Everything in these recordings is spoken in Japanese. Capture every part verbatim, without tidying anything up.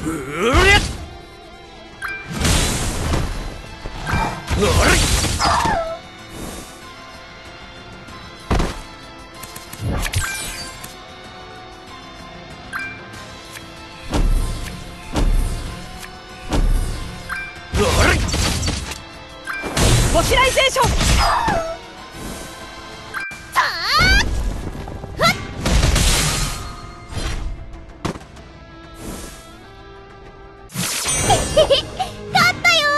ポシュライゼーション。 勝ったよ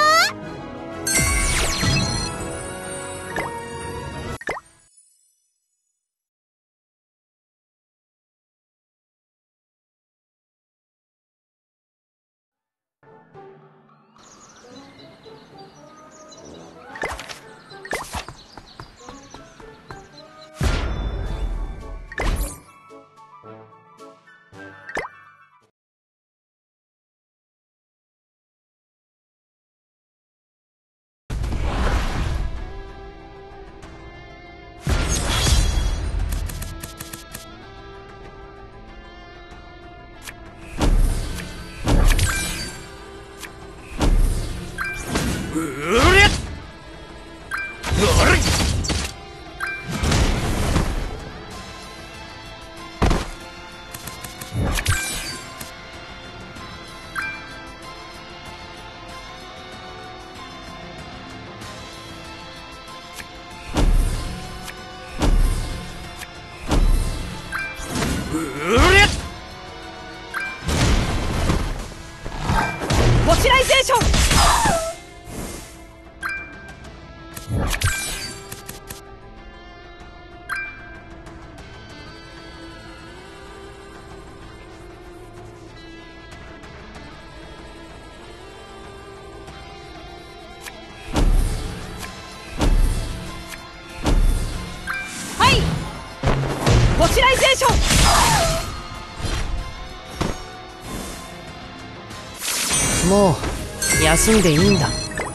ポシュライゼーション。はい、ポシュライゼーション。 もう休んでいいんだ。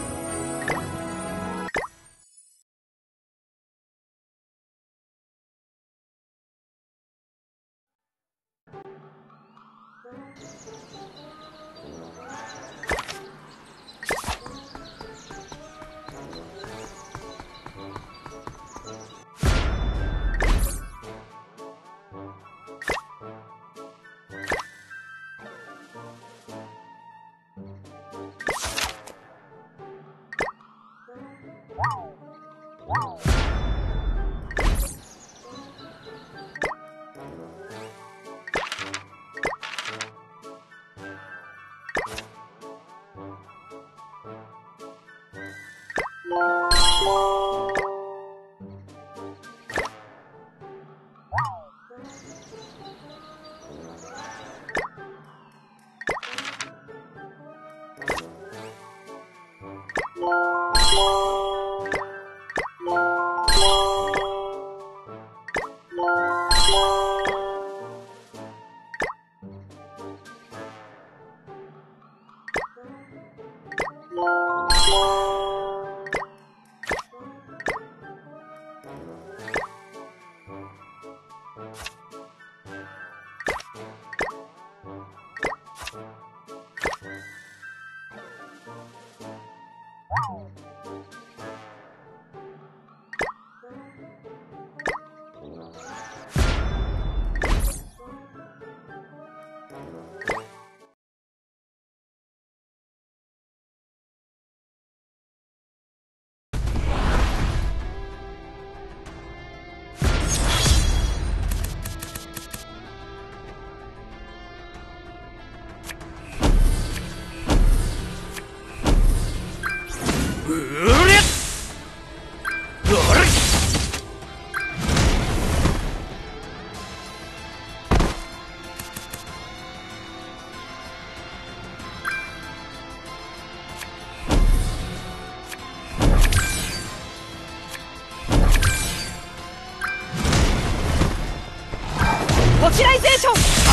ポシュライゼーション。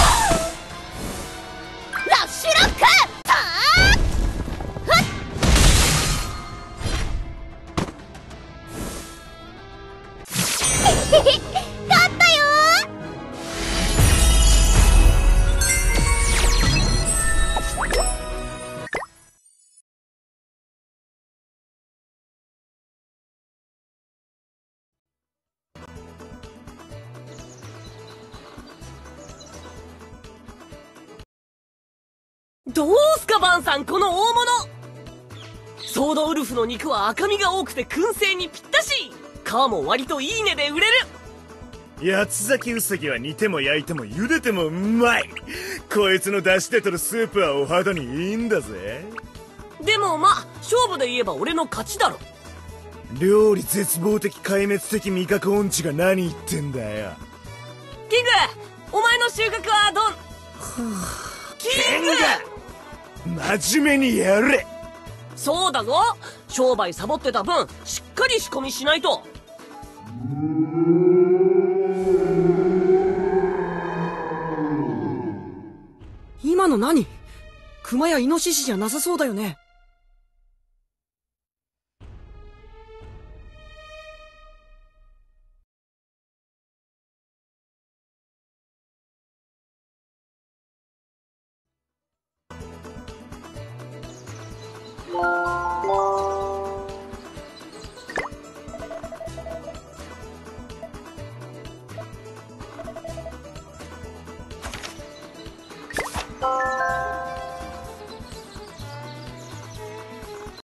ラッシュロック。さあはっ勝ったよー。 どうすかバンさん、この大物。ソードウルフの肉は赤身が多くて燻製にぴったし。皮も割といい値で売れる。 八つ咲きウサギは煮ても焼いても茹でてもうまい。こいつの出汁で取るスープはお肌にいいんだぜ。 でもまあ勝負で言えば俺の勝ちだろ。 料理絶望的壊滅的味覚音痴が何言ってんだよ。 キング、お前の収穫はどん。キング、 真面目にやれ。 そうだぞ。商売サボってた分しっかり仕込みしないと。今の何？熊やイノシシじゃなさそうだよね。